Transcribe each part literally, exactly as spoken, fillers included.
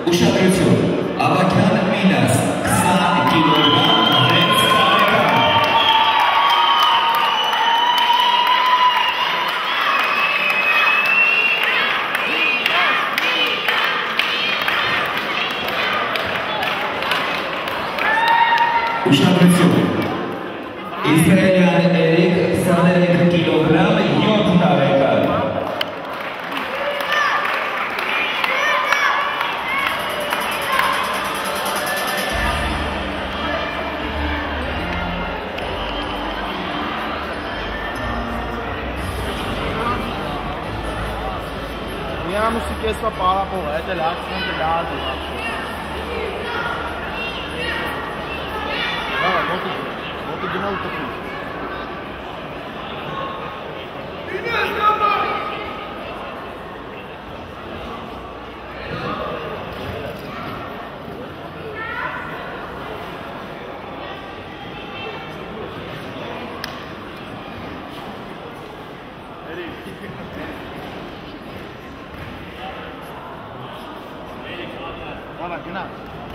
Uși atențiune. Avachian Minas, șase kilograme, reț Careca. Uși atențiune. Israelian Eric Saderek kilograme, Iot Careca. Vediamo se questa palla può essere l'altro non l'altro. Guarda, molto molto di molto più. Guarda, che nato.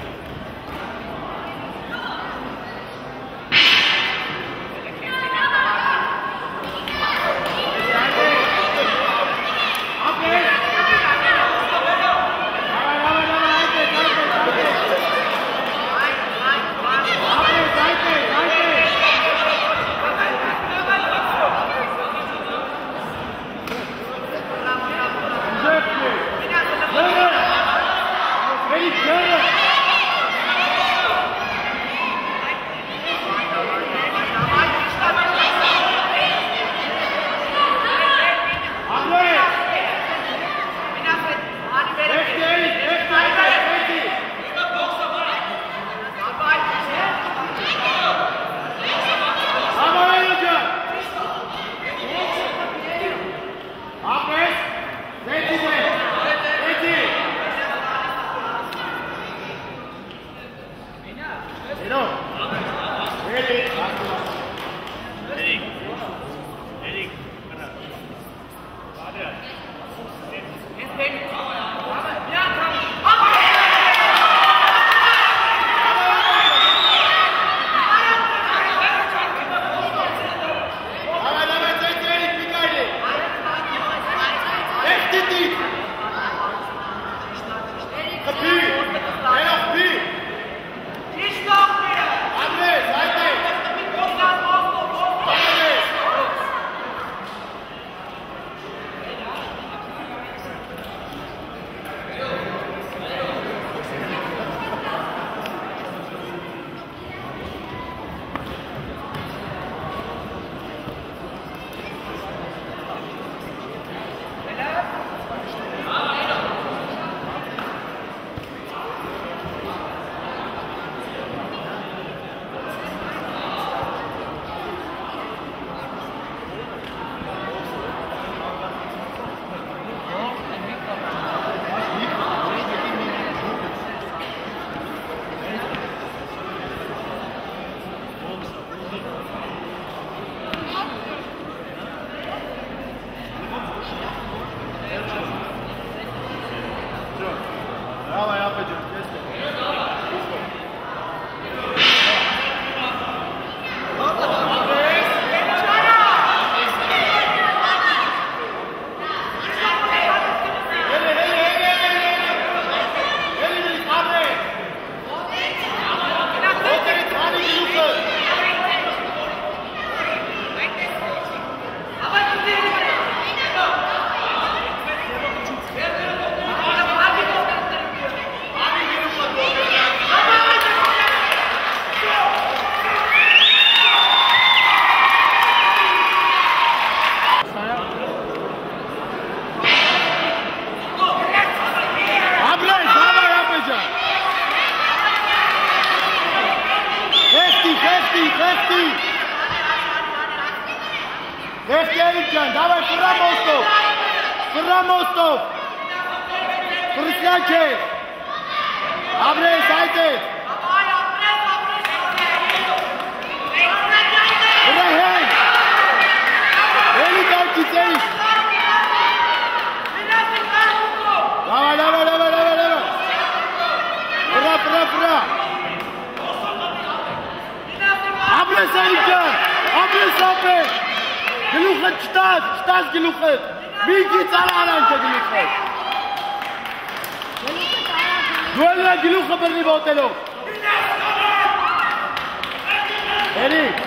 Lefty Erikcan, давай, Fırra Mostov! Fırra Mostov! Fırıslanke! Abre, Saite! Fırra Hey! Eli Kalkiteyik! Давай, давай, давай, давай, давай! Գլուխը չտաս, չտաս գլուխը։ Մի քիչ արանքը գլուխը։ Դու էլ գլուխը բռնի ոտելով։ Էրիկ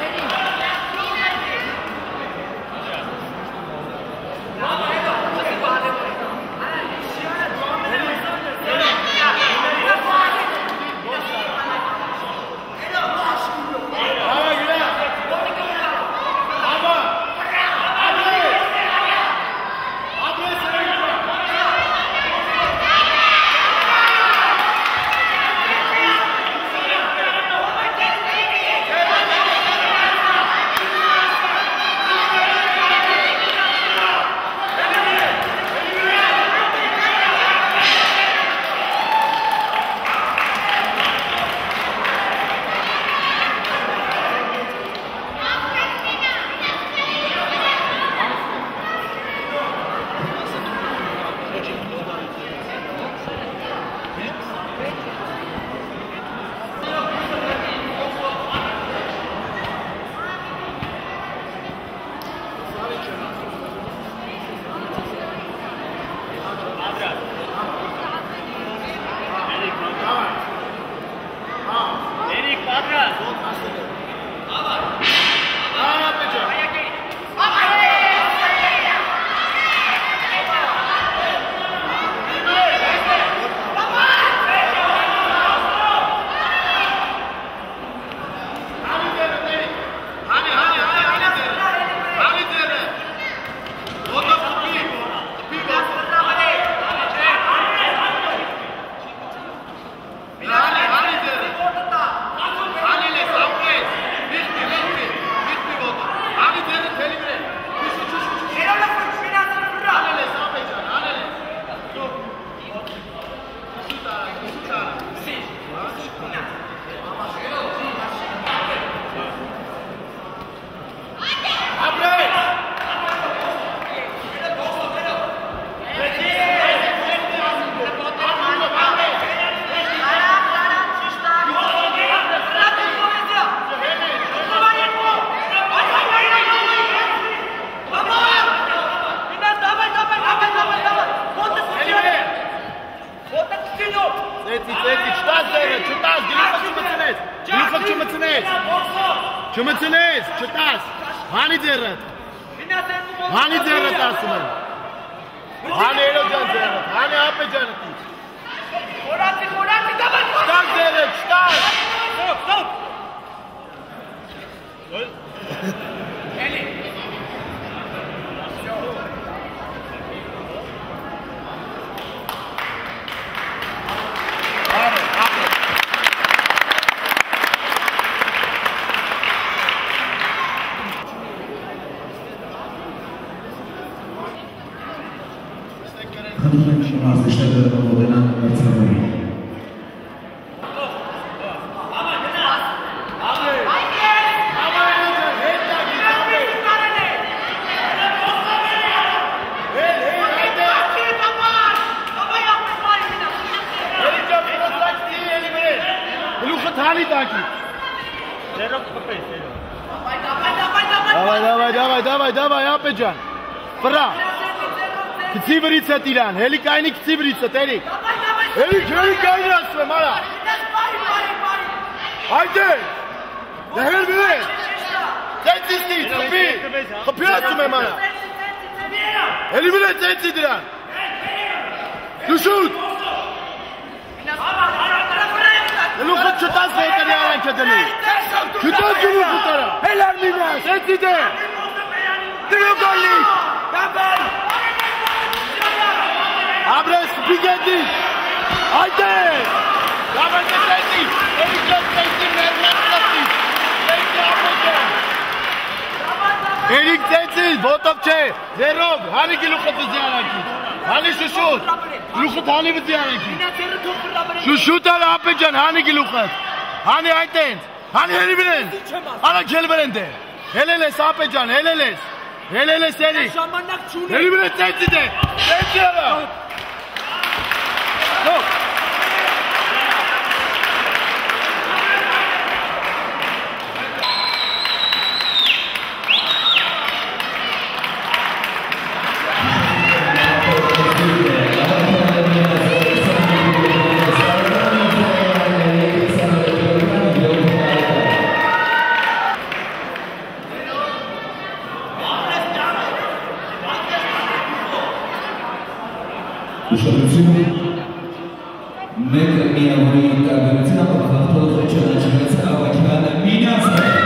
Չմցնես, չտաս, հանի ձերըտ, հանի ձերըտ ասում եմ, հանի էլո ջան ձերըտ, հանի ապե ջանըտ իչ, չտաս ձերըտ, չտաս, էլի, Խնդրում եմ շնորհազդեցները մոտենան մրցավորին։ Գլուխը թանի տակի։ Давай, давай, давай, давай, давай, ապե ջան։ Վրա։ Քցի վրից է տիրան, հելի կայնի քցի վրից է, տերիկ։ Հելի քերի կայնի ասում եմ, արա։ Հայդե, դեհեր վիրեն։ Ծեցիստի, խպի, խպի ասում եմ, արա։ Հելի վիրեն ծեցի դրան։ Դուշուտ։ Գլուխը չտաս ոտերի արանք է դնի։ Չտաս գլուխը տարա։ Հել արմինա, ծեցի դե։ Դրու գալի։ Դաբար։ Abres, Pigeti! Haydi! Davay Teti! Erikler Teti, Merler Teti! Teti Abrecan! Erik Teti, Botovçe! Zerov, hani ki lukatı ziyaranki? Hani şuşut? Lukat hani mi ziyaranki? Şuşut ala Abrecan, hani ki lukat? Hani ayten? Hani heli bilen? Ana kel berende! Heleles Abrecan, heleles! Heleles Erik! Heli bilen Teti de! Teti ala! Go! Ușoruțul, mega mia, măi, ca gălăția, pe faptul că ce la ce gălăția, avea chiar de mine,